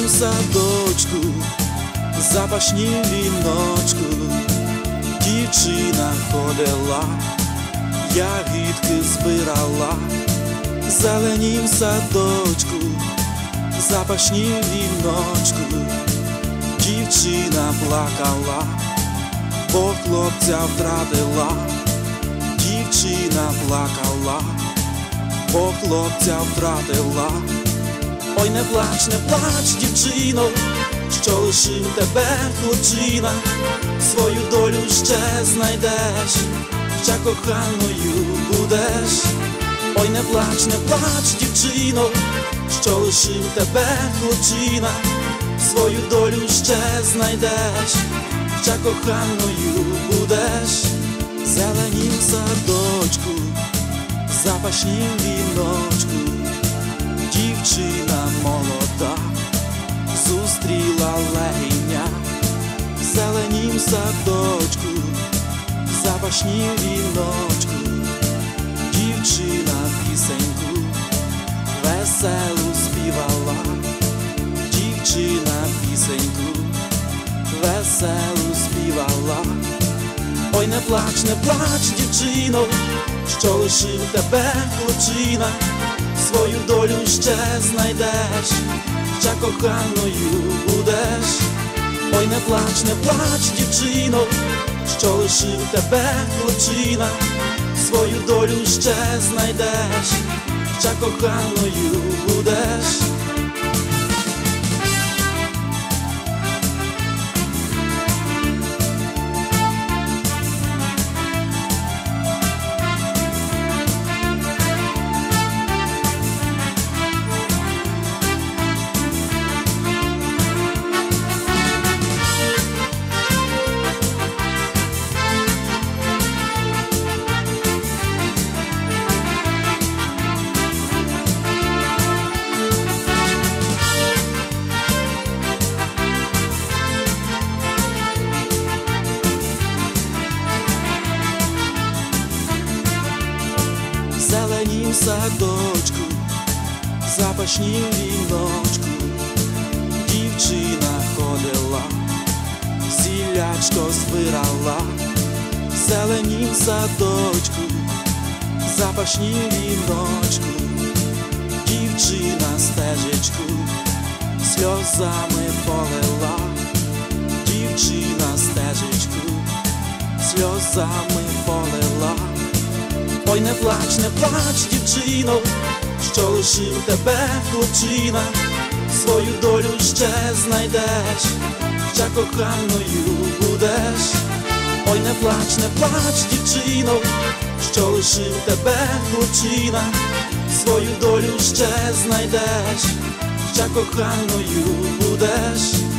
зеленім садочку, запашнім віночку, дівчина ходила, ягідки збирала. Зеленім садочку, запашнім віночку, дівчина плакала, бо хлопця втратила. Дівчина плакала, бо хлопця втратила. Ой, не плач, дівчино, що лишив тебе хлопчина. Свою долю ще знайдеш, ще коханою будеш. Ой, не плач, дівчино, що лишив тебе хлопчина. Свою долю ще знайдеш, ще коханою будеш. Зеленім садочку, запашнім віночку, дівчина молода зустріла легеня. Зеленім садочку, запашнім віночку, дівчина пісеньку веселу співала. Дівчина пісеньку веселу співала. Ой, не плач, дівчино, що лишив тебе хлопчина. Свою долю ще знайдеш, ще коханою будеш. Ой, не плач, дівчино, що лишив тебе хлопчина. Свою долю ще знайдеш, ще коханою будеш. Зеленім садочку, запашнім віночку, дівчина ходила, зіллячко збирала. Зеленім садочку, запашнім віночку, дівчина стежечку сльозами полила. Дівчина стежечку сльозами полила. Ой, не плач, дівчино, що лишив тебе хлопчина. Свою долю ще знайдеш, ще коханою будеш. Ой, не плач, дівчино, що лишив тебе хлопчина. Свою долю ще знайдеш, ще коханою будеш.